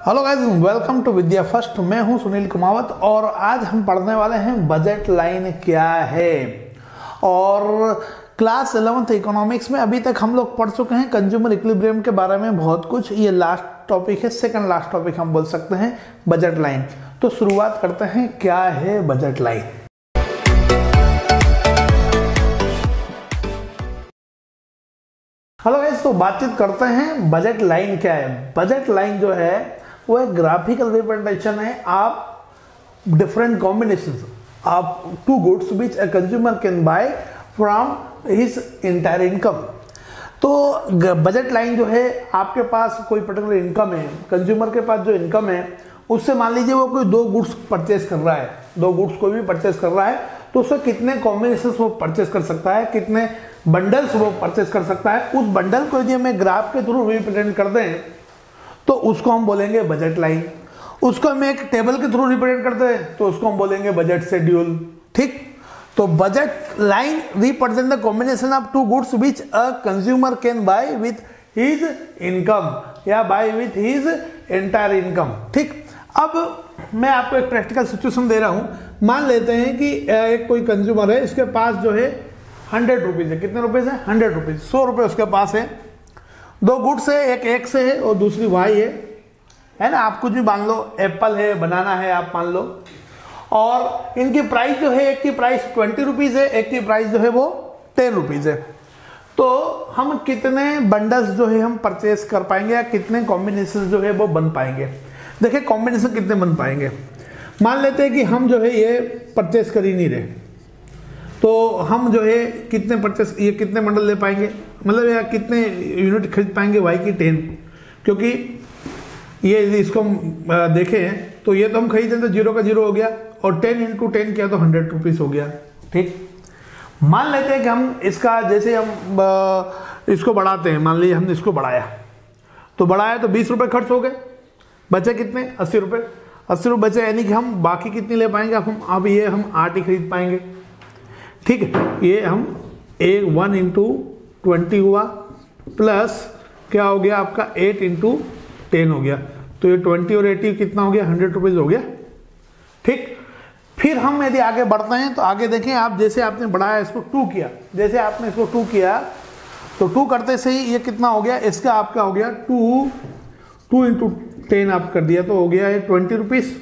Hello guys, welcome to Vidya first. मैं हूं सुनील कुमावत और आज हम पढ़ने वाले हैं बजट लाइन क्या है। और क्लास 11th इकोनॉमिक्स में अभी तक हम लोग पढ़ चुके हैं कंज्यूमर इक्विलिब्रियम के बारे में बहुत कुछ। ये लास्ट टॉपिक है, सेकंड लास्ट टॉपिक हम बोल सकते हैं बजट लाइन। तो शुरुआत करते हैं, क्या है बजट लाइन। हेलो गाइस, तो बातचीत करते हैं बजट लाइन क्या है। बजट लाइन जो है वो एक ग्राफिकल रिप्रेजेंटेशन है आप different combinations of two goods which a consumer can buy from his entire income. तो बजट लाइन जो है, आपके पास कोई पर्टिकुलर इनकम है, कंज्यूमर के पास जो इनकम है उससे मान लीजिए वो कोई दो गुड्स परचेज कर रहा है, दो गुड्स कोई भी परचेज कर रहा है, तो उससे कितने कॉम्बिनेशंस वो परचेज कर सकता है, कितने बंडल्स वो परचेज कर सकता है। उस बंडल को यदि हमें ग्राफ के थ्रू रिप्रेजेंट कर दें तो उसको हम बोलेंगे बजट लाइन। उसको हम एक टेबल के थ्रू रिप्रेजेंट करते हैं तो उसको हम बोलेंगे बजट शेड्यूल। ठीक, तो budget line represent the combination of two goods which a consumer can buy with his income या buy with his entire income. ठीक, अब मैं आपको एक प्रैक्टिकल सिचुएशन दे रहा हूं। मान लेते हैं कि एक कोई कंज्यूमर है, इसके पास जो है 100 रुपीज है। कितने रुपीज है? 100 रुपीज, 100 रुपये उसके पास है। दो गुड्स है, एक एक्स है और दूसरी वाई है ना। आप कुछ भी मान लो, एप्पल है, बनाना है, आप मान लो। और इनकी प्राइस जो है, एक की प्राइस 20 रुपीज है, एक की प्राइस जो है वो 10 रुपीज है। तो हम कितने बंडल्स जो है हम परचेस कर पाएंगे या कितने कॉम्बिनेशन जो है वो बन पाएंगे। देखिए कॉम्बिनेशन कितने बन पाएंगे। मान लेते हैं कि हम जो है ये परचेस कर ही नहीं रहे, तो हम जो है कितने परचेस, ये कितने बंडल ले पाएंगे, मतलब या कितने यूनिट खरीद पाएंगे वाई की 10। क्योंकि ये इसको हम देखें तो ये तो हम खरीदें तो 0 का 0 हो गया और 10 × 10 किया तो 100 रुपीज हो गया। ठीक, मान लेते हैं कि हम इसका जैसे हम इसको बढ़ाते हैं। मान लीजिए हमने इसको बढ़ाया तो 20 रुपये खर्च हो गए, बचे कितने? 80 रुपये। 80 रुपये बचे, यानी कि हम बाकी कितनी ले पाएंगे अब ये हम 8 ही खरीद पाएंगे। ठीक है, ये हम 1 × 20 हुआ प्लस क्या हो गया आपका 8 × 10 हो गया। तो ये 20 और 80 कितना हो गया? 100 रुपीज हो गया। ठीक, फिर हम यदि आगे बढ़ते हैं तो आगे देखें आप, जैसे आपने बढ़ाया इसको 2 किया, जैसे आपने इसको 2 किया तो 2 करते से ही ये कितना हो गया? इसका आपका हो गया 2 × 10 आप कर दिया तो हो गया है 20 रुपीज।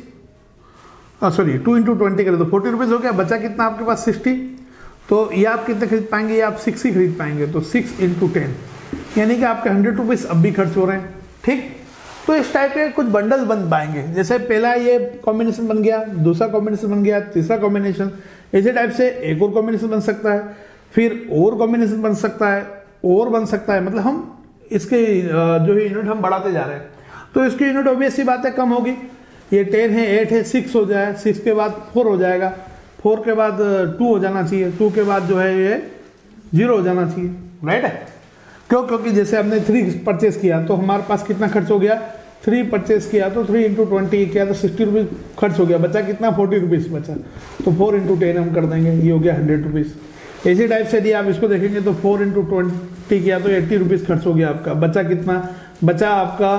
सॉरी 2 × 20 करें तो 40 रुपीज हो गया। बचा कितना आपके पास? 60। तो ये आप कितने खरीद पाएंगे? ये आप 6 ही खरीद पाएंगे। तो 6 × 10 यानी कि आपके 100 रुपीज अब भी खर्च हो रहे हैं। ठीक, तो इस टाइप के कुछ बंडल बन पाएंगे। जैसे पहला ये कॉम्बिनेशन बन गया, दूसरा कॉम्बिनेशन बन गया, तीसरा कॉम्बिनेशन, इसी टाइप से एक और कॉम्बिनेशन बन सकता है, फिर और कॉम्बिनेशन बन सकता है, और बन सकता है। मतलब हम इसके जो है यूनिट हम बढ़ाते जा रहे हैं तो इसकी यूनिट ऑब्वियस सी बात है कम होगी। ये 10 है, 8 है, 6 हो जाए, 6 के बाद 4 हो जाएगा, 4 के बाद 2 हो जाना चाहिए, 2 के बाद जो है ये 0 हो जाना चाहिए। राइट है, क्यों? क्योंकि जैसे हमने 3 परचेस किया तो हमारे पास कितना खर्च हो गया? 3 परचेस किया तो 3 × 20 किया तो 60 रुपीज खर्च हो गया। बचा कितना? 40 रुपीज बचा। तो 4 × 10 हम कर देंगे, ये हो गया 100 रुपीज। इसी टाइप से यदि आप इसको देखेंगे तो 4 × 20 किया तो 80 रुपीज खर्च हो गया आपका। बचा कितना? बचा आपका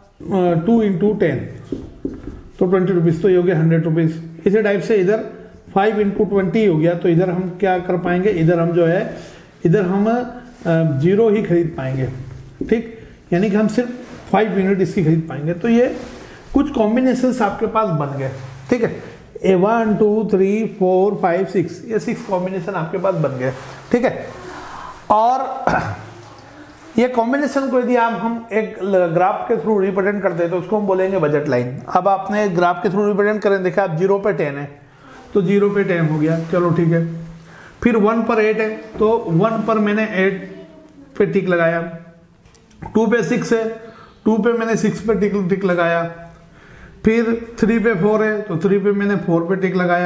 2 × 10 तो 20 रुपीज, तो ये हो गया 100 रुपीज। इसी टाइप से इधर 5 × 20 हो गया, तो इधर हम क्या कर पाएंगे? इधर हम जो है इधर हम 0 ही खरीद पाएंगे। ठीक, यानी कि हम सिर्फ 5 यूनिट इसकी खरीद पाएंगे। तो ये कुछ कॉम्बिनेशंस आपके पास बन गए। ठीक है, 1 2 3 4 5 6, ये 6 कॉम्बिनेशन आपके पास बन गए। ठीक है, और ये कॉम्बिनेशन को यदि आप हम एक ग्राफ के थ्रू रिप्रेजेंट करते हैं तो उसको हम बोलेंगे बजट लाइन। अब आपने ग्राफ के थ्रू रिप्रेजेंट करें, देखा आप 0 पे 10 है तो 0 पे 10 हो गया, चलो ठीक है। फिर 1 पर 8 है तो 1 पर मैंने 8 पे टिक लगाया। 2 पे 6 है, 2 पे मैंने 6 पे टिक लगाया। फिर 3 पे 4 है तो 3 पे मैंने 4 पे टिक लगाया।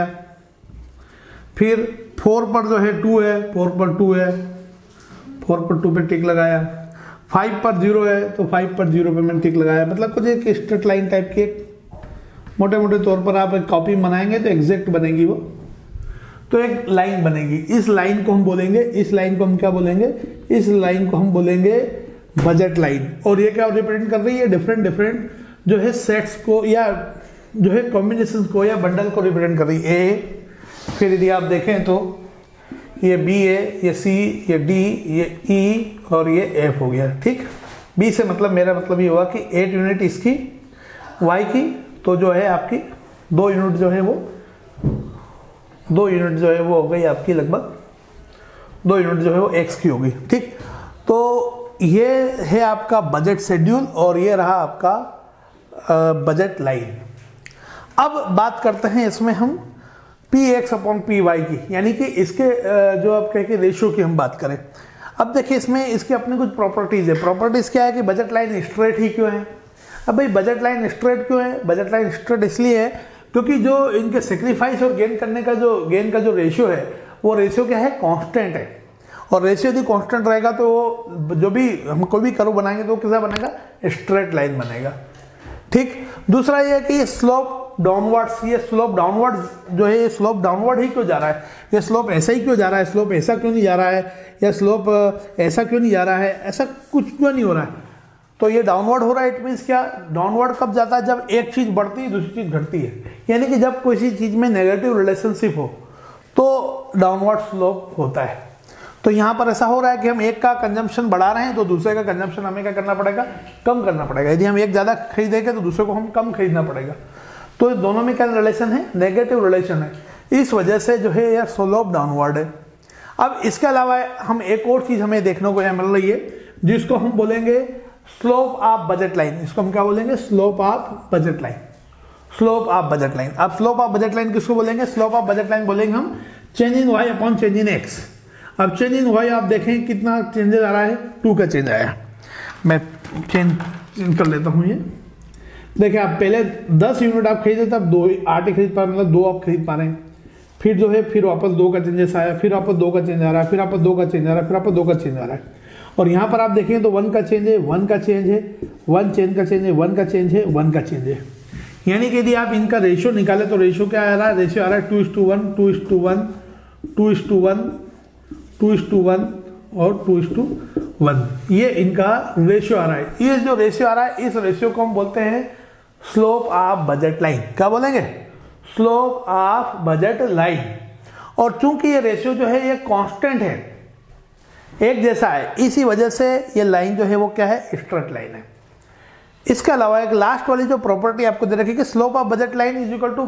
फिर 4 पर जो है 2 है, 4 पर 2 है, 4 पर 2 पे टिक लगाया। 5 पर 0 है तो 5 पर 0 पे मैंने टिक लगाया। मतलब कुछ एक स्ट्रेट लाइन टाइप की, मोटे मोटे तौर पर आप एक कॉपी बनाएंगे तो एग्जैक्ट बनेगी वो, तो एक लाइन बनेगी। इस लाइन को हम बोलेंगे, इस लाइन को हम क्या बोलेंगे? इस लाइन को हम बोलेंगे बजट लाइन। और ये क्या रिप्रेजेंट कर रही है? डिफरेंट जो है सेट्स को या जो है कॉम्बिनेशन को या बंडल को रिप्रेजेंट कर रही है। ए, फिर यदि आप देखें तो ये बी है, ये सी, ये डी, ये ई और ये एफ हो गया। ठीक, बी से मतलब मेरा मतलब ये हुआ कि 8 यूनिट इसकी वाई की, तो जो है आपकी 2 यूनिट जो है वो 2 यूनिट जो है वो हो गई आपकी लगभग 2 यूनिट जो है वो एक्स की होगी। ठीक, तो ये है आपका बजट शेड्यूल और ये रहा आपका बजट लाइन। अब बात करते हैं इसमें हम P X upon P Y की, यानी कि इसके जो आप कह के रेशियो की हम बात करें। अब देखिए इसमें इसके अपने कुछ प्रॉपर्टीज है। प्रॉपर्टीज क्या है कि बजट लाइन स्ट्रेट ही क्यों है। अब भाई बजट लाइन स्ट्रेट क्यों है? बजट लाइन स्ट्रेट इसलिए है क्योंकि जो इनके सेक्रीफाइस और गेन करने का जो रेशियो है वो रेशियो क्या है? कांस्टेंट है। और रेशियो यदि कांस्टेंट रहेगा तो जो भी हम कोई भी कर्व बनाएंगे तो कैसा बनेगा? स्ट्रेट लाइन बनेगा। ठीक, दूसरा ये है कि स्लोप डाउनवर्ड्स, ये स्लोप डाउनवर्ड जो है ये स्लोप डाउनवर्ड ही क्यों जा रहा है? ये स्लोप ऐसा ही क्यों जा रहा है? स्लोप ऐसा क्यों नहीं जा रहा है? या स्लोप ऐसा क्यों नहीं जा रहा है? ऐसा कुछ क्यों नहीं हो रहा है? तो ये डाउनवर्ड हो रहा है। इट मीन्स क्या? डाउनवर्ड कब जाता है? जब एक चीज बढ़ती है दूसरी चीज घटती है, यानी कि जब किसी चीज में नेगेटिव रिलेशनशिप हो तो डाउनवर्ड स्लोप होता है। तो यहाँ पर ऐसा हो रहा है कि हम एक का कंजम्पशन बढ़ा रहे हैं तो दूसरे का कंजम्पशन हमें क्या करना पड़ेगा? कम करना पड़ेगा। यदि हम एक ज़्यादा खरीदेंगे तो दूसरे को हम कम खरीदना पड़ेगा। तो दोनों में क्या रिलेशन है? नेगेटिव रिलेशन है। इस वजह से जो है यह स्लोप डाउनवर्ड है। अब इसके अलावा हम एक और चीज़ हमें देखने को यहाँ मिल रही है जिसको हम बोलेंगे स्लोप ऑफ बजट लाइन। इसको हम क्या बोलेंगे? Slope of budget line. Slope of budget line. अब स्लोप ऑफ बजट लाइन किसको बोलेंगे? स्लोप ऑफ बजट लाइन बोलेंगे हम change in Y upon change in X. अब चेंज इन वाई आप देखें कितना चेंजेस आ रहा है? 2 का चेंज आया। मैं चेंज कर लेता हूँ। ये देखिए आप पहले 10 यूनिट आप खरीदे तब 2 8 ही खरीद पा रहे, मतलब 2 आप खरीद पा रहे हैं। फिर जो है फिर वापस 2 का चेंजेस आया, फिर वापस 2 का चेंज आ रहा है, फिर वापस 2 का चेंज आ रहा है, फिर वापस 2 का चेंज आ रहा है। और यहाँ पर आप देखें तो 1 का चेंज है, 1 का चेंज है, 1 चेंज का चेंज है, 1 का चेंज है, 1 का चेंज है। यानी कि यदि आप इनका रेशियो निकाले तो रेशियो क्या आ रहा है? रेशियो आ रहा है 2:1, 2:1, 2:1, 2:1 और 2:1। ये इनका रेशियो आ रहा है। ये जो रेशियो आ रहा है इस रेशियो को हम बोलते हैं स्लोप ऑफ बजट लाइन। क्या बोलेंगे? Slope of budget line. और चूंकि ये रेशियो जो है ये कांस्टेंट है, एक जैसा है, इसी वजह से ये लाइन जो है वो क्या है? स्ट्रेट लाइन है। इसके अलावा एक लास्ट वाली जो प्रॉपर्टी आपको दे रखी है कि slope of budget line is equal to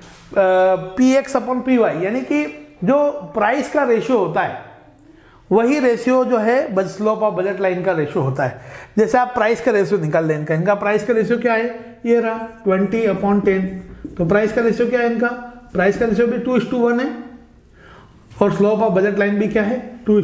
P X upon P Y, यानी कि जो प्राइस का रेशियो होता है वही रेशियो जो है स्लोप ऑफ बजट लाइन का रेशियो होता है। जैसे आप प्राइस का रेशियो निकाल लें, इनका प्राइस का रेशियो क्या है? ये रहा 20/10। तो प्राइस का रेशियो क्या है इनका? प्राइस का रेशियो भी 2:1 है और स्लोप ऑफ बजट लाइन भी क्या है?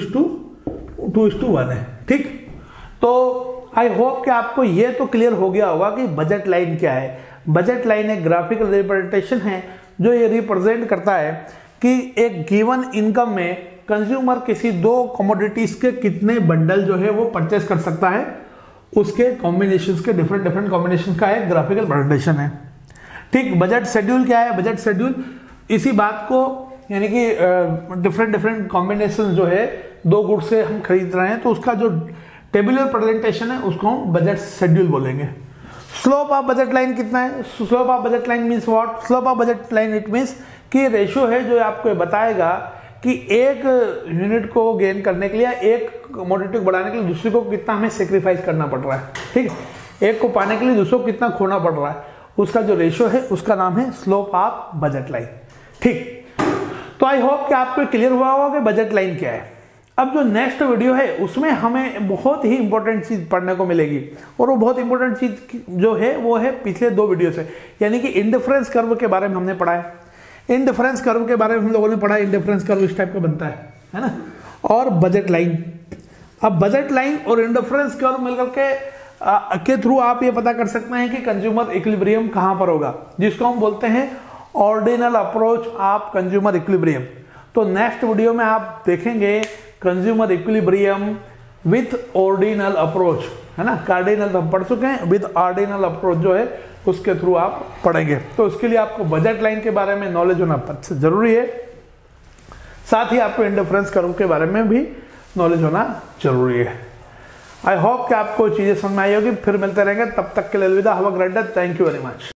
2:1 है। ठीक, तो आई होप कि आपको ये तो क्लियर हो गया होगा कि बजट लाइन क्या है। बजट लाइन एक ग्राफिकल रिप्रेजेंटेशन है जो ये रिप्रेजेंट करता है कि एक गिवन इनकम में कंज्यूमर किसी 2 कमोडिटीज के कितने बंडल जो है वो परचेस कर सकता है, उसके कॉम्बिनेशंस के डिफरेंट कॉम्बिनेशन का एक ग्राफिकल रिप्रेजेंटेशन है। ठीक, बजट शेड्यूल क्या है? बजट शेड्यूल इसी बात को, यानी कि डिफरेंट कॉम्बिनेशन जो है 2 गुड्स से हम खरीद रहे हैं तो उसका जो टेबुलर प्रेजेंटेशन है उसको हम बजट शेड्यूल बोलेंगे। स्लोप ऑफ बजट लाइन कितना है? Slope of budget line means what? Slope of budget line it means कि रेशियो है जो आपको बताएगा कि एक यूनिट को गेन करने के लिए, एक कमोडिटी को बढ़ाने के लिए दूसरे को कितना हमें सेक्रीफाइस करना पड़ रहा है। ठीक, एक को पाने के लिए दूसरे को कितना खोना पड़ रहा है, उसका जो रेशियो है उसका नाम है स्लोप ऑफ बजट लाइन। ठीक, तो आई होप कि आपको क्लियर हुआ होगा कि बजट लाइन क्या है। अब जो नेक्स्ट वीडियो है उसमें हमें बहुत ही इंपॉर्टेंट चीज पढ़ने को मिलेगी और वो बहुत इंपॉर्टेंट चीज जो है वो है पिछले 2 वीडियो से, यानी कि इंडिफरेंस कर्व के बारे में हमने पढ़ा है। इंडिफरेंस कर्व के बारे में हम लोगों ने पढ़ा, इंडिफरेंस कर्व इस टाइप का बनता है ना, और बजट लाइन। अब बजट लाइन और इंडिफरेंस कर्व मिलकर के थ्रू आप ये पता कर सकते हैं कि कंज्यूमर इक्विलिब्रियम कहां पर होगा, जिसको हम बोलते हैं ordinal approach of consumer equilibrium. तो नेक्स्ट वीडियो में आप देखेंगे consumer equilibrium with ordinal approach, है ना। कार्डिनल हम पढ़ चुके हैं, विद ऑर्डिनल अप्रोच जो है उसके थ्रू आप पढ़ेंगे। तो उसके लिए आपको बजट लाइन के बारे में नॉलेज होना जरूरी है, साथ ही आपको इंडिफरेंस कर्व के बारे में भी नॉलेज होना जरूरी है। आई होप कि आपको चीज़ें समझ में आई होगी। फिर मिलते रहेंगे, तब तक के लिए अलविदा। Have a great day. Thank you very much.